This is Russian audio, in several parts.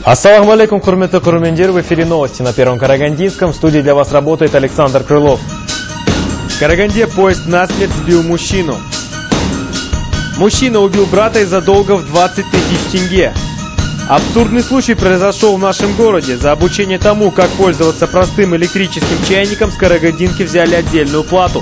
Ассаламу алейкум, хурметы курмендир, в эфире новости на Первом Карагандинском. В студии для вас работает Александр Крылов. В Караганде поезд насмерть сбил мужчину. Мужчина убил брата из-за долгов 20 тысяч тенге. Абсурдный случай произошел в нашем городе. За обучение тому, как пользоваться простым электрическим чайником, с карагандинки взяли отдельную плату.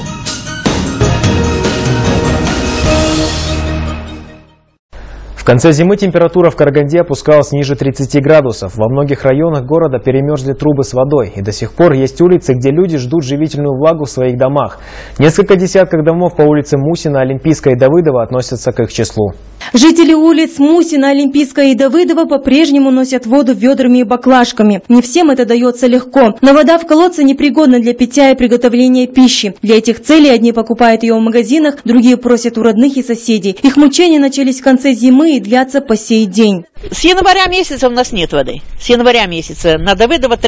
В конце зимы температура в Караганде опускалась ниже 30 градусов. Во многих районах города перемерзли трубы с водой. И до сих пор есть улицы, где люди ждут живительную влагу в своих домах. Несколько десятков домов по улице Мусина, Олимпийской и Давыдова относятся к их числу. Жители улиц Мусина, Олимпийская и Давыдова по-прежнему носят воду ведрами и баклажками. Не всем это дается легко. Но вода в колодце непригодна для питья и приготовления пищи. Для этих целей одни покупают ее в магазинах, другие просят у родных и соседей. Их мучения начались в конце зимы и длятся по сей день. С января месяца у нас нет воды. С января месяца. На Давыдова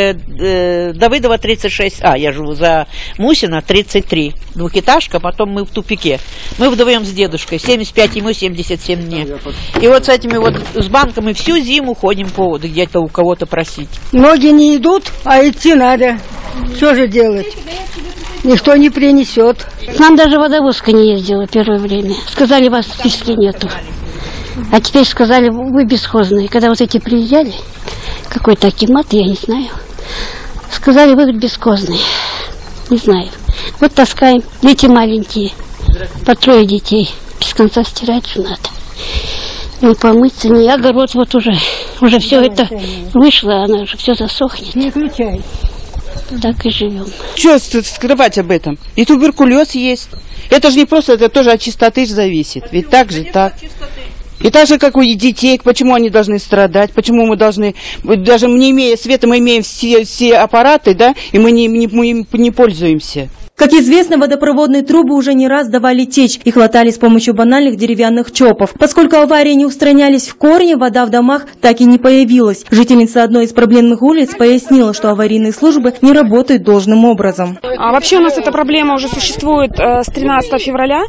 36А. Я живу за Мусина 33. Двухэтажка, потом мы в тупике. Мы вдвоем с дедушкой. 75 ему, 77 мне. И вот с этими вот, с банками всю зиму ходим по воду, где-то у кого-то просить. Ноги не идут, а идти надо. Что же делать? Никто не принесет. Нам даже водовозка не ездила первое время. Сказали, вас в списке нету. А теперь сказали, вы бесхозные. Когда вот эти приезжали, какой-то акимат, я не знаю, сказали, вы бесхозные. Не знаю. Вот таскаем. Дети маленькие, по 3 детей. Без конца стирать же надо. Не помыться, не огород вот уже все это вышло, она уже все засохнет. Не включай. Так и живем. Что скрывать об этом? И туберкулез есть. Это же не просто, это тоже от чистоты же зависит. Ведь так же, так. И так же, как у детей, почему они должны страдать, почему мы должны, даже не имея света, мы имеем все аппараты, да, и мы не пользуемся. Как известно, водопроводные трубы уже не раз давали течь. Их латали с помощью банальных деревянных чопов. Поскольку аварии не устранялись в корне, вода в домах так и не появилась. Жительница одной из проблемных улиц пояснила, что аварийные службы не работают должным образом. Вообще у нас эта проблема уже существует с 13 февраля.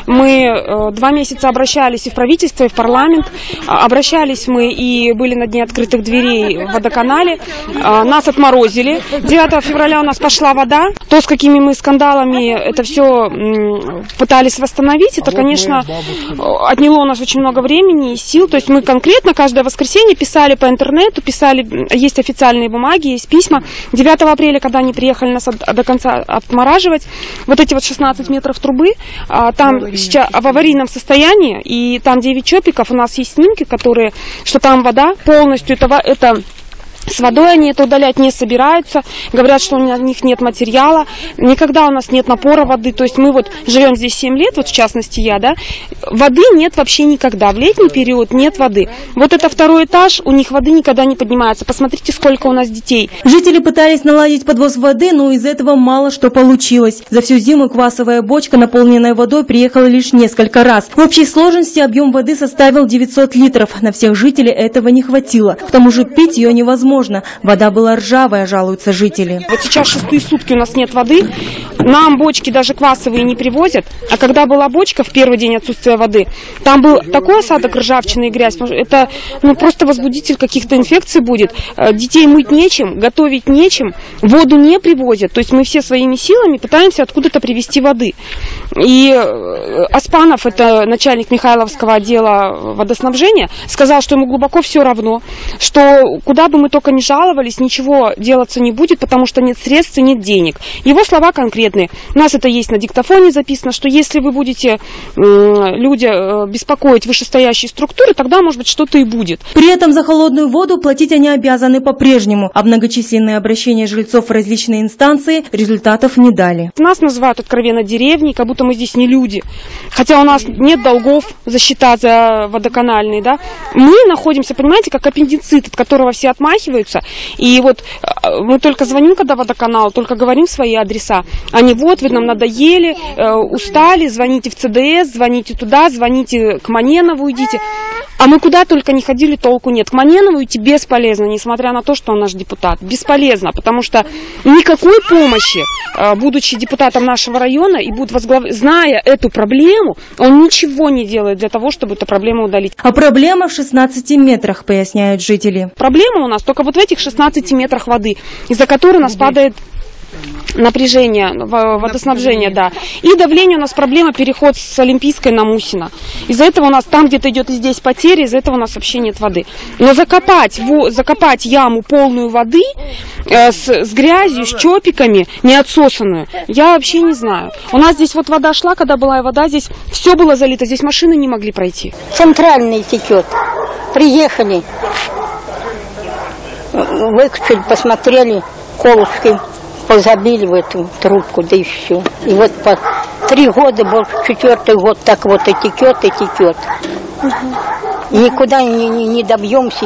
Мы 2 месяца обращались и в правительство, и в парламент. Обращались мы и были на дне открытых дверей в водоканале. Нас отморозили. 9 февраля у нас пошла вода. То, с какими мы скандалами это все пытались восстановить, это, конечно, отняло у нас очень много времени и сил. То есть мы конкретно каждое воскресенье писали по интернету, есть официальные бумаги, есть письма. 9 апреля, когда они приехали нас до конца отмораживать, вот эти вот 16 метров трубы, там сейчас в аварийном состоянии, и там 9 чопиков, у нас есть снимки, что там вода полностью, это с водой они это удалять не собираются, говорят, что у них нет материала, никогда у нас нет напора воды, то есть мы вот живем здесь 7 лет, вот в частности я, да, воды нет вообще никогда, в летний период нет воды. Вот это 2-й этаж, у них воды никогда не поднимается, посмотрите, сколько у нас детей. Жители пытались наладить подвоз воды, но из этого мало что получилось. За всю зиму квасовая бочка, наполненная водой, приехала лишь несколько раз. В общей сложности объем воды составил 900 литров, на всех жителей этого не хватило, к тому же пить ее невозможно. Вода была ржавая, жалуются жители. Вот сейчас 6-е сутки у нас нет воды, нам бочки даже квасовые не привозят, а когда была бочка в первый день отсутствия воды, там был такой осадок ржавчины и грязь, это просто возбудитель каких-то инфекций будет. Детей мыть нечем, готовить нечем, воду не привозят, то есть мы все своими силами пытаемся откуда-то привезти воды. И Аспанов, это начальник Михайловского отдела водоснабжения, сказал, что ему глубоко все равно, что куда бы мы только не жаловались, ничего делаться не будет, потому что нет средств и нет денег. Его слова конкретные. У нас это есть на диктофоне записано, что если вы будете люди беспокоить вышестоящие структуры, тогда, может быть, что-то и будет. При этом за холодную воду платить они обязаны по-прежнему, а многочисленные обращения жильцов в различные инстанции результатов не дали. Нас называют откровенно деревней, как будто мы здесь не люди. Хотя у нас нет долгов за счета за водоканальные, да. Мы находимся, понимаете, как аппендицит, от которого все отмахиваются. И вот мы только звоним, когда водоканал, только говорим свои адреса. Они вот, вы нам надоели, устали, звоните в ЦДС, звоните туда, звоните к Маненову, идите. А мы куда только не ходили, толку нет. К Маненову идти бесполезно, несмотря на то, что он наш депутат. Бесполезно, потому что никакой помощи, будучи депутатом нашего района и зная эту проблему, он ничего не делает для того, чтобы эту проблему удалить. А проблема в 16 метрах, поясняют жители. Проблема у нас только вот в этих 16 метрах воды, из-за которой у нас падает напряжение, водоснабжение, да. И давление у нас проблема, переход с Олимпийской на Мусина. Из-за этого у нас там где-то идет и здесь потери, из-за этого у нас вообще нет воды. Но закопать яму полную воды с грязью, с чопиками, не отсосанную, я вообще не знаю. У нас здесь вот вода шла, когда была вода, здесь все было залито, здесь машины не могли пройти. Центральный течет. Приехали, выкачали, посмотрели, колышки позабили в эту трубку, да и все. И вот по 3 года, больше 4-й год так вот и текет, и текет. Никуда не добьемся,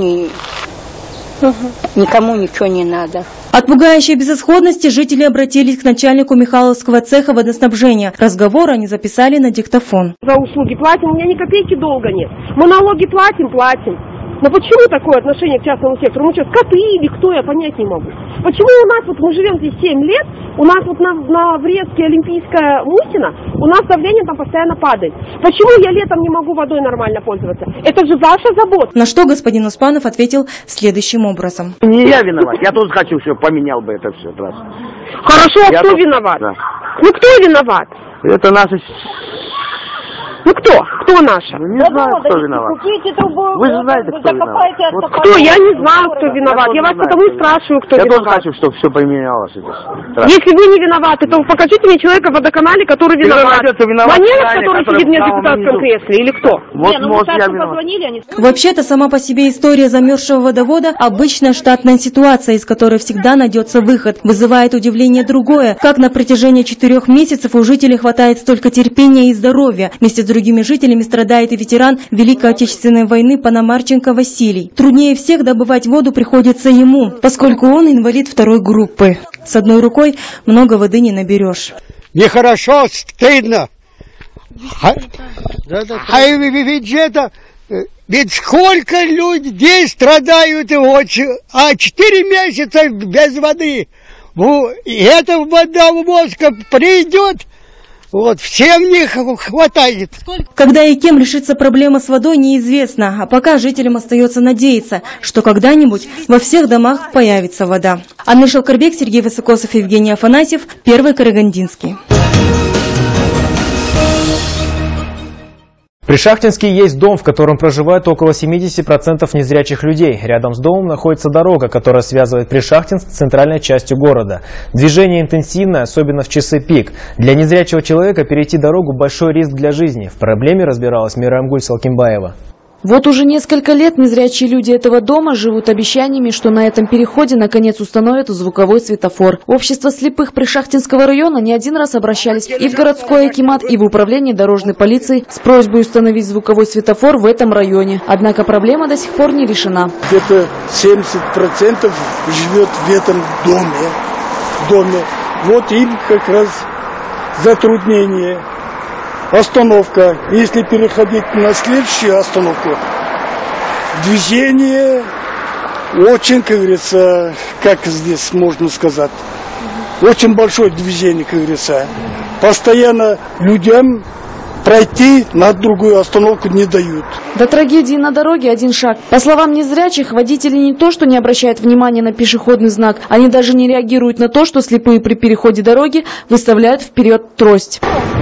никому ничего не надо. От пугающей безысходности жители обратились к начальнику Михайловского цеха водоснабжения. Разговор они записали на диктофон. За услуги платим, у меня ни копейки долга нет. Мы налоги платим. Но почему такое отношение к частному сектору? Мы что, скоты или кто, я понять не могу. Почему у нас, вот мы живем здесь 7 лет, у нас вот на Врезке Олимпийская Мусина, у нас давление там постоянно падает. Почему я летом не могу водой нормально пользоваться? Это же ваша забота. На что господин Успанов ответил следующим образом. Не я виноват, я тоже хочу, чтобы поменял бы это все. Хорошо, а кто виноват? Да. Ну кто виноват? Это наши... Ну кто? Кто наша? Не знаю, кто виноват. Вы же знаете, кто виноват. Вот кто? Я не знаю, кто виноват. Я вас потому и спрашиваю, кто виноват. Я тоже хочу, чтобы все поменялось. Если вы не виноваты, то покажите мне человека в водоканале, который виноват. Маненов, который сидит мне в депутатском кресле, или кто? Вот, может, я виноват. Вообще-то сама по себе история замерзшего водовода – обычная штатная ситуация, из которой всегда найдется выход. Вызывает удивление другое. Как на протяжении 4 месяцев у жителей хватает столько терпения и здоровья. Вместе с другими жителями страдает и ветеран Великой Отечественной войны Пономарченко Василий. Труднее всех добывать воду приходится ему, поскольку он инвалид 2-й группы. С одной рукой много воды не наберешь. Нехорошо, стыдно. Ведь сколько людей страдают, а 4 месяца без воды. И эта вода в мозг придет. Вот, всем не хватает. Когда и кем решится проблема с водой, неизвестно. А пока жителям остается надеяться, что когда-нибудь во всех домах появится вода. Анна Шелкарбек, Сергей Высокосов, Евгений Афанасьев, Первый Карагандинский. В Пришахтинске есть дом, в котором проживает около 70% незрячих людей. Рядом с домом находится дорога, которая связывает Пришахтинск с центральной частью города. Движение интенсивное, особенно в часы пик. Для незрячего человека перейти дорогу – большой риск для жизни. В проблеме разбиралась Мирамгуль Салкимбаева. Вот уже несколько лет незрячие люди этого дома живут обещаниями, что на этом переходе наконец установят звуковой светофор. Общество слепых Пришахтинского района не один раз обращались и в городской акимат, и в управление дорожной полиции с просьбой установить звуковой светофор в этом районе. Однако проблема до сих пор не решена. Где-то 70% живет в этом доме. Вот им как раз затруднение. Остановка. Если переходить на следующую остановку, движение очень, как говорится, как здесь можно сказать, очень большое движение, как говорится. Постоянно людям пройти на другую остановку не дают. До трагедии на дороге один шаг. По словам незрячих, водители не то что не обращают внимания на пешеходный знак, они даже не реагируют на то, что слепые при переходе дороги выставляют вперед трость.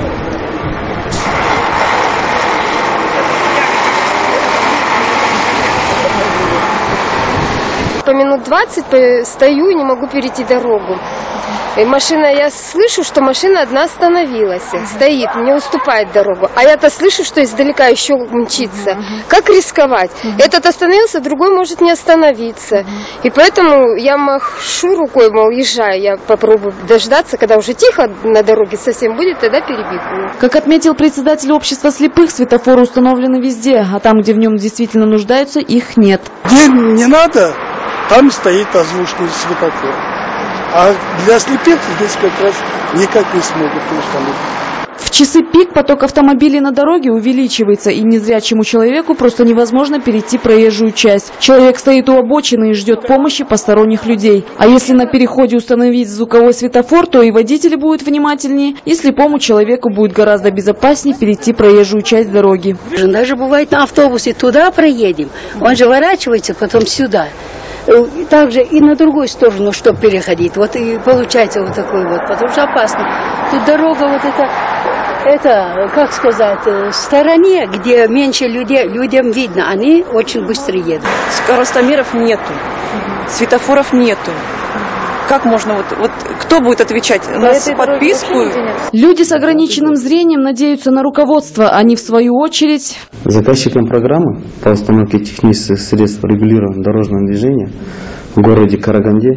По минут 20 стою и не могу перейти дорогу. И машина, я слышу, что машина одна остановилась, стоит, мне уступает дорогу. А я-то слышу, что издалека еще мчится. Как рисковать? Этот остановился, другой может не остановиться. И поэтому я машу рукой, мол, езжай, я попробую дождаться, когда уже тихо на дороге совсем будет, тогда перебегу. Как отметил председатель общества слепых, светофоры установлены везде, а там, где в нем действительно нуждаются, их нет. Где не надо, там стоит озвучный светофор. А для слепых здесь как раз никак не смогут установить. В часы пик поток автомобилей на дороге увеличивается, и незрячему человеку просто невозможно перейти проезжую часть. Человек стоит у обочины и ждет помощи посторонних людей. А если на переходе установить звуковой светофор, то и водители будут внимательнее, и слепому человеку будет гораздо безопаснее перейти проезжую часть дороги. Даже бывает на автобусе туда проедем, он же ворачивается потом сюда. Также и на другую сторону, чтобы переходить. Вот и получается вот такой вот, потому что опасно. Тут дорога вот это, как сказать, в стороне, где меньше людей, людям видно, они очень быстро едут. Скоростомеров нету, светофоров нету. Как можно, вот кто будет отвечать? У нас подписку. Люди с ограниченным зрением надеются на руководство. Они, в свою очередь... Заказчиком программы по установке технических средств регулирования дорожного движения в городе Караганде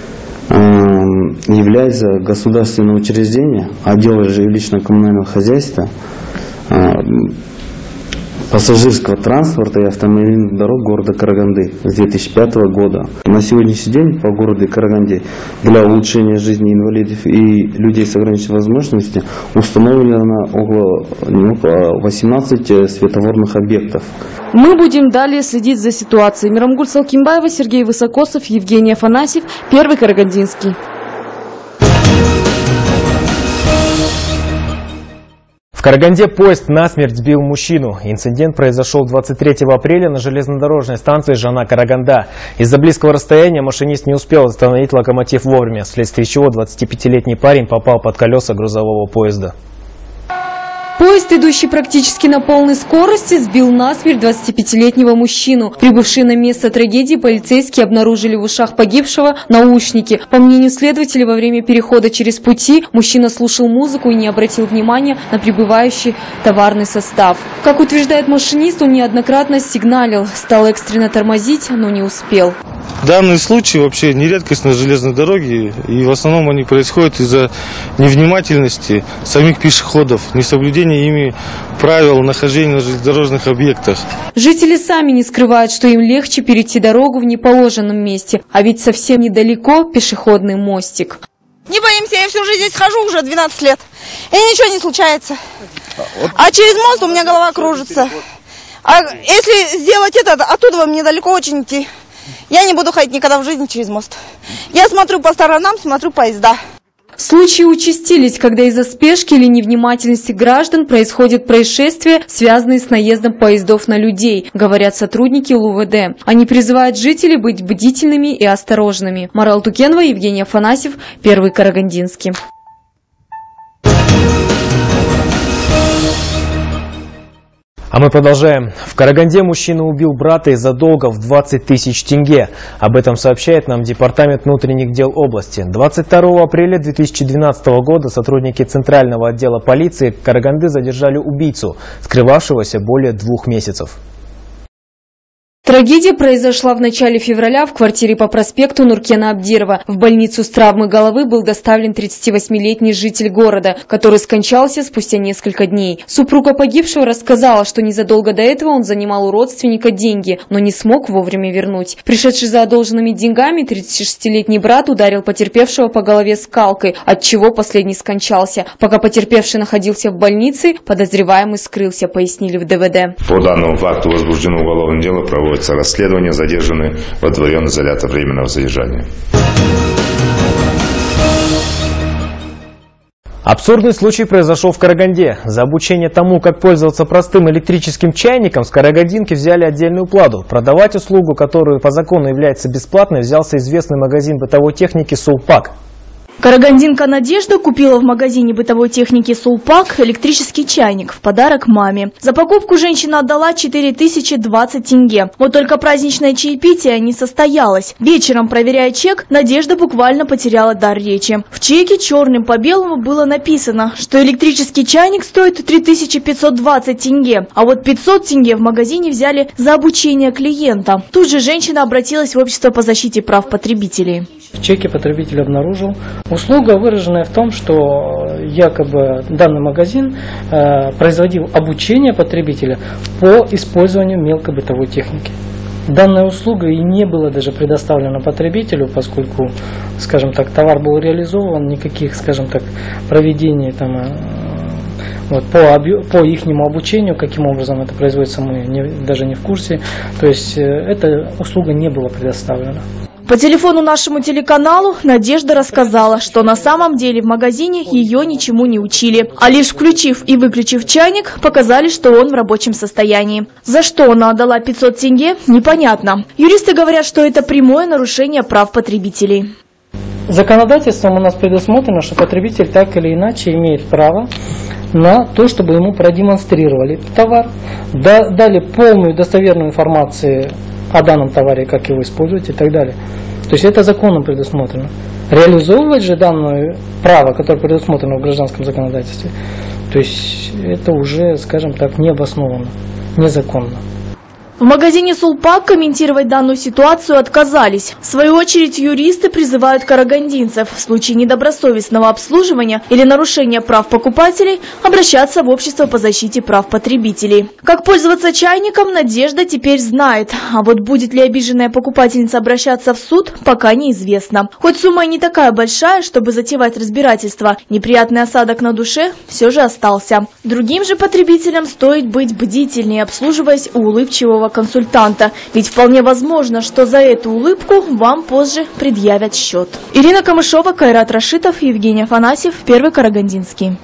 является государственное учреждение, отдел жилищно-коммунального хозяйства, пассажирского транспорта и автомобильных дорог города Караганды с 2005 года. На сегодняшний день по городу Караганде для улучшения жизни инвалидов и людей с ограниченными возможностями установлено около 18 светофорных объектов. Мы будем далее следить за ситуацией. Мирамгуль Салкимбаева, Сергей Высокосов, Евгений Афанасьев, Первый Карагандинский. В Караганде поезд насмерть сбил мужчину. Инцидент произошел 23 апреля на железнодорожной станции Жана-Караганда. Из-за близкого расстояния машинист не успел остановить локомотив вовремя, вследствие чего 25-летний парень попал под колеса грузового поезда. Поезд, идущий практически на полной скорости, сбил насмерть 25-летнего мужчину. Прибывшие на место трагедии полицейские обнаружили в ушах погибшего наушники. По мнению следователей, во время перехода через пути мужчина слушал музыку и не обратил внимания на прибывающий товарный состав. Как утверждает машинист, он неоднократно сигналил, стал экстренно тормозить, но не успел. Данный случай вообще не редкость на железной дороге, и в основном они происходят из-за невнимательности самих пешеходов, несоблюдения ими правил нахождения на железнодорожных объектах. Жители сами не скрывают, что им легче перейти дорогу в неположенном месте, а ведь совсем недалеко пешеходный мостик. Не боимся, я всю жизнь здесь хожу уже 12 лет, и ничего не случается. А через мост у меня голова кружится. А если сделать это, оттуда вам недалеко очень идти. Я не буду ходить никогда в жизни через мост. Я смотрю по сторонам, смотрю поезда. Случаи участились, когда из-за спешки или невнимательности граждан происходят происшествия, связанные с наездом поездов на людей, говорят сотрудники ЛУВД. Они призывают жителей быть бдительными и осторожными. Марал Тукенова, Евгений Афанасьев, Первый Карагандинский. А мы продолжаем. В Караганде мужчина убил брата из-за долга в 20 тысяч тенге. Об этом сообщает нам Департамент внутренних дел области. 22 апреля 2012 года сотрудники Центрального отдела полиции Караганды задержали убийцу, скрывавшегося более 2 месяцев. Трагедия произошла в начале февраля в квартире по проспекту Нуркена Абдирова. В больницу с травмой головы был доставлен 38-летний житель города, который скончался спустя несколько дней. Супруга погибшего рассказала, что незадолго до этого он занимал у родственника деньги, но не смог вовремя вернуть. Пришедший за одолженными деньгами, 36-летний брат ударил потерпевшего по голове скалкой, отчего последний скончался. Пока потерпевший находился в больнице, подозреваемый скрылся, пояснили в ДВД. По данному факту возбуждено уголовное дело, проводится расследование, задержаны во дворе изолятора временного содержания. Абсурдный случай произошел в Караганде. За обучение тому, как пользоваться простым электрическим чайником, с карагандинки взяли отдельную плату. Продавать услугу, которую по закону является бесплатной, взялся известный магазин бытовой техники «Сулпак». Карагандинка Надежда купила в магазине бытовой техники «Сулпак» электрический чайник в подарок маме. За покупку женщина отдала 4020 тенге. Вот только праздничное чаепитие не состоялось. Вечером, проверяя чек, Надежда буквально потеряла дар речи. В чеке черным по белому было написано, что электрический чайник стоит 3520 тенге, а вот 500 тенге в магазине взяли за обучение клиента. Тут же женщина обратилась в общество по защите прав потребителей. В чеке потребитель обнаружил услуга, выраженная в том, что якобы данный магазин производил обучение потребителя по использованию мелкой бытовой техники. Данная услуга и не была даже предоставлена потребителю, поскольку, скажем так, товар был реализован, никаких, скажем так, проведений там Вот, по ихнему обучению, каким образом это производится, мы даже не в курсе. То есть эта услуга не была предоставлена. По телефону нашему телеканалу Надежда рассказала, что на самом деле в магазине ее ничему не учили, а лишь включив и выключив чайник, показали, что он в рабочем состоянии. За что она отдала 500 тенге, непонятно. Юристы говорят, что это прямое нарушение прав потребителей. Законодательством у нас предусмотрено, что потребитель так или иначе имеет право на то, чтобы ему продемонстрировали товар, дали полную достоверную информацию о данном товаре, как его использовать и так далее. То есть это законом предусмотрено. Реализовывать же данное право, которое предусмотрено в гражданском законодательстве, то есть это уже, скажем так, необоснованно, незаконно. В магазине «Сулпак» комментировать данную ситуацию отказались. В свою очередь юристы призывают карагандинцев в случае недобросовестного обслуживания или нарушения прав покупателей обращаться в общество по защите прав потребителей. Как пользоваться чайником, Надежда теперь знает. А вот будет ли обиженная покупательница обращаться в суд, пока неизвестно. Хоть сумма и не такая большая, чтобы затевать разбирательство, неприятный осадок на душе все же остался. Другим же потребителям стоит быть бдительнее, обслуживаясь у улыбчивого консультанта. Ведь вполне возможно, что за эту улыбку вам позже предъявят счет. Ирина Камышова, Кайрат Рашитов, Евгений Афанасьев, Первый Карагандинский.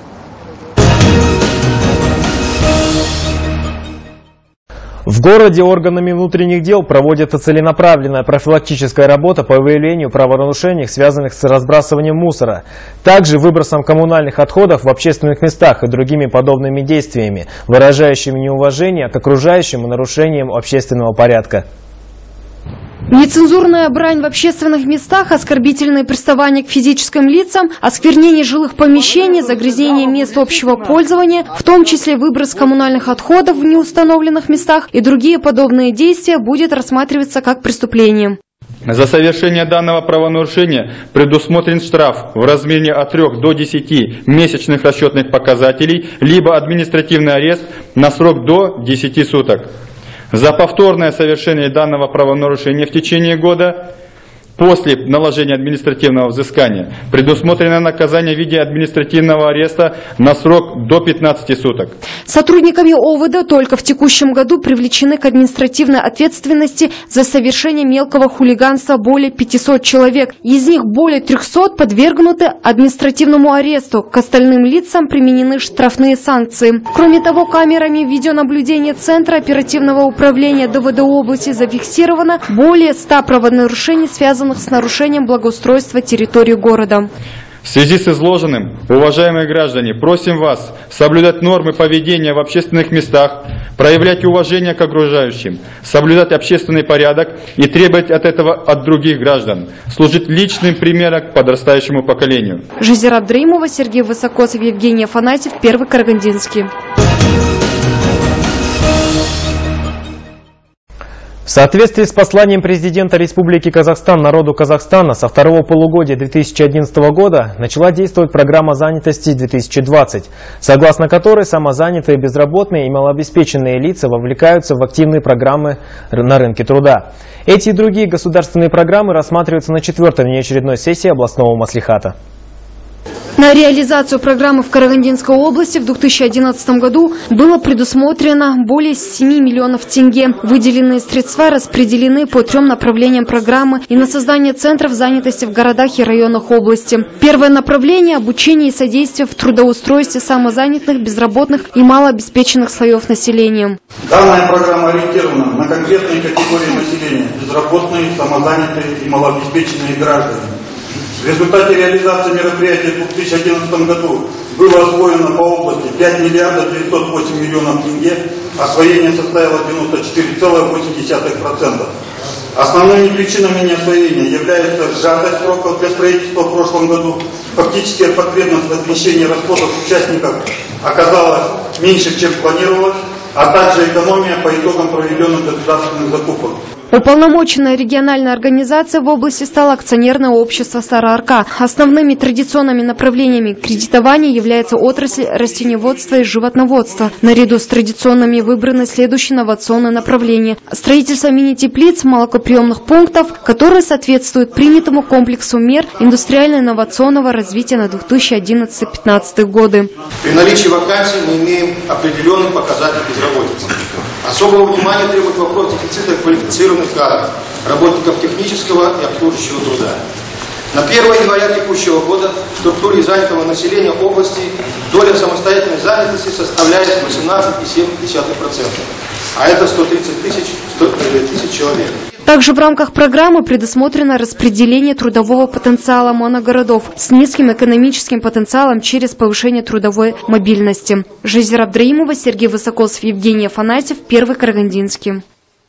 В городе органами внутренних дел проводится целенаправленная профилактическая работа по выявлению правонарушений, связанных с разбрасыванием мусора, также выбросом коммунальных отходов в общественных местах и другими подобными действиями, выражающими неуважение к окружающим и нарушением общественного порядка. Нецензурная брань в общественных местах, оскорбительные приставания к физическим лицам, осквернение жилых помещений, загрязнение мест общего пользования, в том числе выброс коммунальных отходов в неустановленных местах и другие подобные действия будет рассматриваться как преступление. За совершение данного правонарушения предусмотрен штраф в размере от 3 до 10 месячных расчетных показателей, либо административный арест на срок до 10 суток. За повторное совершение данного правонарушения в течение года после наложения административного взыскания предусмотрено наказание в виде административного ареста на срок до 15 суток. Сотрудниками ОВД только в текущем году привлечены к административной ответственности за совершение мелкого хулиганства более 500 человек. Из них более 300 подвергнуты административному аресту. К остальным лицам применены штрафные санкции. Кроме того, камерами видеонаблюдения Центра оперативного управления ДВД области зафиксировано более 100 правонарушений, связанных с нарушением благоустройства территории города. В связи с изложенным, уважаемые граждане, просим вас соблюдать нормы поведения в общественных местах, проявлять уважение к окружающим, соблюдать общественный порядок и требовать от этого от других граждан, служить личным примером подрастающему поколению. Жизера Абдраимова, Сергей Высокосов, Евгений Афанасьев, Первый Карагандинский. В соответствии с посланием президента Республики Казахстан народу Казахстана со второго полугодия 2011 года начала действовать программа занятости 2020, согласно которой самозанятые, безработные и малообеспеченные лица вовлекаются в активные программы на рынке труда. Эти и другие государственные программы рассматриваются на 4-й внеочередной сессии областного маслихата. На реализацию программы в Карагандинской области в 2011 году было предусмотрено более 7 миллионов тенге. Выделенные средства распределены по 3 направлениям программы и на создание центров занятости в городах и районах области. Первое направление – обучение и содействие в трудоустройстве самозанятых, безработных и малообеспеченных слоев населения. Данная программа ориентирована на конкретные категории населения – безработные, самозанятые и малообеспеченные граждане. В результате реализации мероприятий в 2011 году было освоено по области 5 миллиардов 908 миллионов тенге, освоение составило 94,8%. Основными причинами неосвоения являются сжатость сроков для строительства в прошлом году, фактическая потребность возмещения расходов участников оказалась меньше, чем планировалось, а также экономия по итогам проведенных государственных закупок. Уполномоченная региональная организация в области стала акционерное общество «Сарыарка». Основными традиционными направлениями кредитования является отрасль растениеводства и животноводства. Наряду с традиционными выбраны следующие инновационные направления. Строительство мини-теплиц, молокоприемных пунктов, которые соответствуют принятому комплексу мер индустриально-инновационного развития на 2011-2015 годы. При наличии вакансий мы имеем определенный показатель безработицы. Особого внимания требует вопрос дефицита квалифицированных кадров, работников технического и обслуживающего труда. На 1 января текущего года в структуре занятого населения области доля самостоятельной занятости составляет 18,7%, а это 130 тысяч человек. Также в рамках программы предусмотрено распределение трудового потенциала моногородов с низким экономическим потенциалом через повышение трудовой мобильности. Жизель Абдраимова, Сергей Высокосов, Евгений Афанасьев, Первый Карагандинский.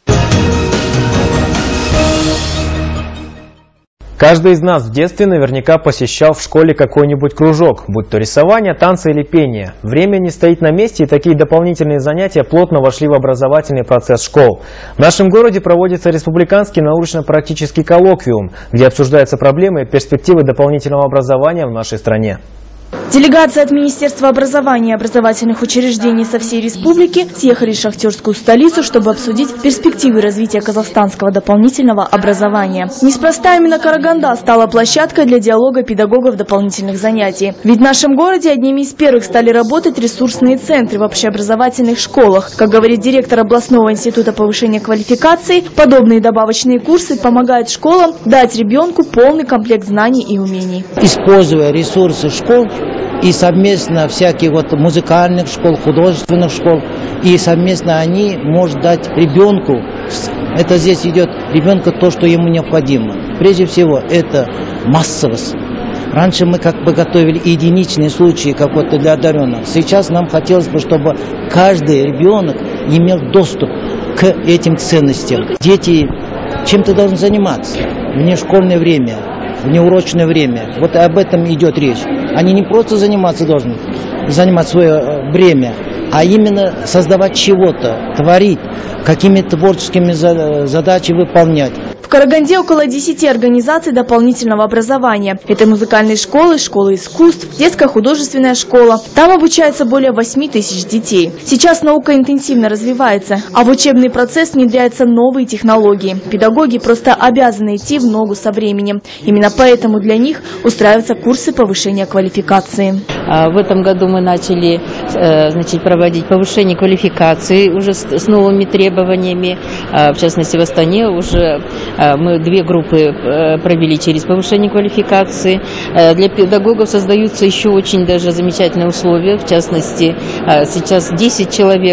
Каждый из нас в детстве наверняка посещал в школе какой-нибудь кружок, будь то рисование, танцы или пение. Время не стоит на месте, и такие дополнительные занятия плотно вошли в образовательный процесс школ. В нашем городе проводится республиканский научно-практический коллоквиум, где обсуждаются проблемы и перспективы дополнительного образования в нашей стране. Делегация от Министерства образования и образовательных учреждений со всей республики съехали в шахтерскую столицу, чтобы обсудить перспективы развития казахстанского дополнительного образования. Неспроста именно Караганда стала площадкой для диалога педагогов дополнительных занятий. Ведь в нашем городе одними из первых стали работать ресурсные центры в общеобразовательных школах. Как говорит директор областного института повышения квалификации, подобные добавочные курсы помогают школам дать ребенку полный комплект знаний и умений. Используя ресурсы школ, и совместно всяких музыкальных школ, художественных школ, и совместно они могут дать ребенку, это здесь идет ребенку то, что ему необходимо. Прежде всего, это массовость. Раньше мы готовили единичные случаи какой-то для одаренных. Сейчас нам хотелось бы, чтобы каждый ребенок имел доступ к этим ценностям. Дети чем-то должны заниматься в внешкольное время, в неурочное время. Вот об этом идет речь. Они не просто должны занимать свое время, а именно создавать чего-то, творить, какими-то творческими задачами выполнять. В Караганде около 10 организаций дополнительного образования. Это музыкальные школы, школы искусств, детская художественная школа. Там обучается более 8 тысяч детей. Сейчас наука интенсивно развивается, а в учебный процесс внедряются новые технологии. Педагоги просто обязаны идти в ногу со временем. Именно поэтому для них устраиваются курсы повышения квалификации. В этом году мы начали проводить повышение квалификации уже с новыми требованиями. В частности, в Астане уже мы 2 группы провели через повышение квалификации. Для педагогов создаются еще очень даже замечательные условия. В частности, сейчас 10 человек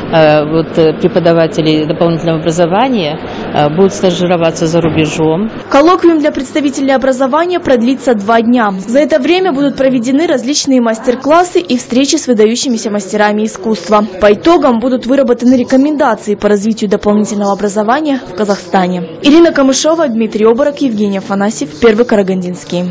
преподавателей дополнительного образования будут стажироваться за рубежом. Коллоквиум для представителей образования продлится 2 дня. За это время будут проведены различные мастер-классы и встречи с выдающимися мастерами искусства. По итогам будут выработаны рекомендации по развитию дополнительного образования в Казахстане. Ирина Камышова, Дмитрий Оборок, Евгений Афанасьев, Первый Карагандинский.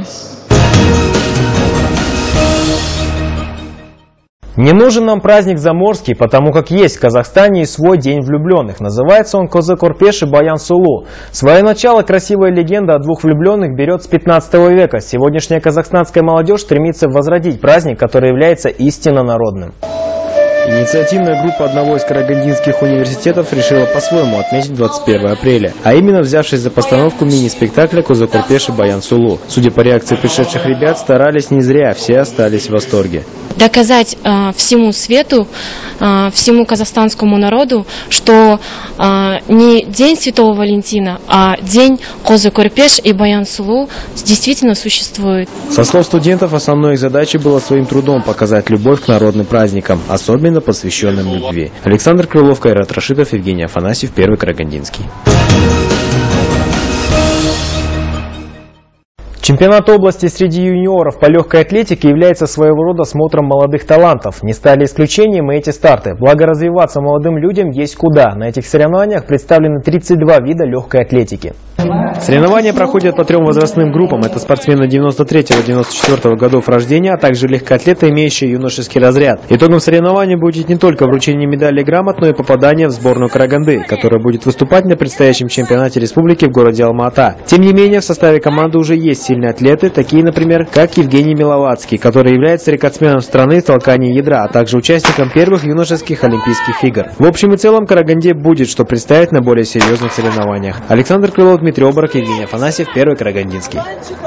Не нужен нам праздник заморский, потому как есть в Казахстане и свой день влюбленных. Называется он Козы-Корпеш и Баян-Сулу. Свое начало красивая легенда о 2 влюбленных берет с 15 века. Сегодняшняя казахстанская молодежь стремится возродить праздник, который является истинно народным. Инициативная группа одного из карагандинских университетов решила по-своему отметить 21 апреля, а именно взявшись за постановку мини-спектакля «Козы-Корпеш и Баян-Сулу». Судя по реакции пришедших ребят, старались не зря, все остались в восторге. Доказать всему свету, всему казахстанскому народу, что не День Святого Валентина, а День Козы-Корпеш и Баян-Сулу действительно существует. Со слов студентов, основной их задачей было своим трудом показать любовь к народным праздникам, особенно посвященным любви. Александр Крылов, Кайрат Рашидов, Евгений Афанасьев, Первый Карагандинский. Чемпионат области среди юниоров по легкой атлетике является своего рода смотром молодых талантов. Не стали исключением и эти старты. Благо развиваться молодым людям есть куда. На этих соревнованиях представлены 32 вида легкой атлетики. Соревнования проходят по 3 возрастным группам. Это спортсмены 93-94 годов рождения, а также легкоатлеты, имеющие юношеский разряд. Итогом соревнований будет не только вручение медалей и грамот, но и попадание в сборную Караганды, которая будет выступать на предстоящем чемпионате республики в городе Алма-Ата. Тем не менее, в составе команды уже есть сильные атлеты, такие, например, как Евгений Миловацкий, который является рекордсменом страны в толкании ядра, а также участником первых юношеских Олимпийских игр. В общем и целом, Караганде будет что представить на более серьезных соревнованиях. Александр Крылов, Дмитрий Оборок, Евгений Афанасьев, Первый Карагандинский.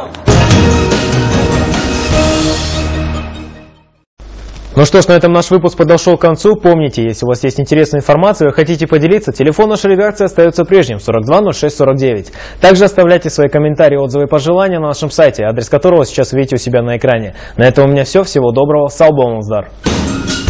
Ну что ж, на этом наш выпуск подошел к концу. Помните, если у вас есть интересная информация, вы хотите поделиться, телефон нашей редакции остается прежним 42 06 49. Также оставляйте свои комментарии, отзывы и пожелания на нашем сайте, адрес которого сейчас видите у себя на экране. На этом у меня все. Всего доброго. Салбомуздар.